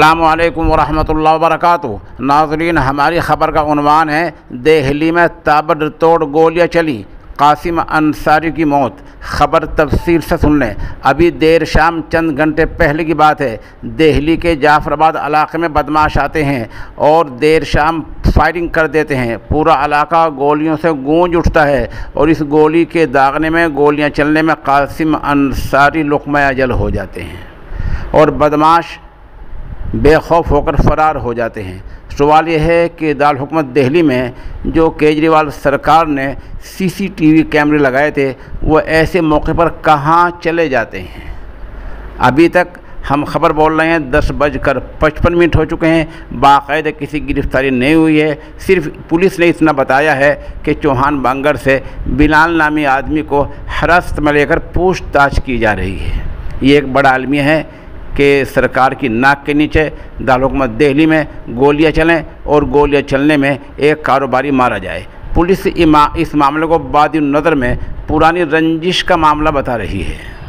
السلام علیکم ورحمۃ اللہ وبرکاتہ۔ ناظرین، ہماری خبر کا عنوان ہے دہلی میں تابڑ توڑ گولیاں چلی، قاسم انصاری کی موت۔ خبر تفصیل سے سن لیں۔ ابھی دیر شام چند گھنٹے پہلے کی بات ہے، دہلی کے جعفر آباد علاقے میں بدماش آتے ہیں اور دیر شام فائرنگ کر دیتے ہیں۔ پورا علاقہ گولیوں سے گونج اٹھتا ہے اور اس گولی کے داغنے میں، گولیاں چلنے میں قاسم انصاری لقمہ اجل ہو جاتے ہیں اور بدماش بے خوف ہو کر فرار ہو جاتے ہیں۔ سوال یہ ہے کہ دارالحکومت دہلی میں جو کیجریوال سرکار نے سی ٹی وی کیمرے لگائے تھے، وہ ایسے موقع پر کہاں چلے جاتے ہیں؟ ابھی تک ہم خبر بول رہے ہیں 10:55 ہو چکے ہیں، باقاعدہ کسی گرفتاری نہیں ہوئی ہے۔ صرف پولیس نے اتنا بتایا ہے کہ چوہان بانگر سے بلال نامی آدمی کو حراست میں لے کر پوچھ تاچھ کی جا رہی ہے۔ یہ ایک بڑا المیہ ہے کہ سرکار کی ناک کے نیچے دارالحکومت دہلی میں گولیاں چلیں اور گولیاں چلنے میں ایک کاروباری مارا جائے۔ پولیس اس معاملے کو بعد نظر میں پرانی رنجش کا معاملہ بتا رہی ہے۔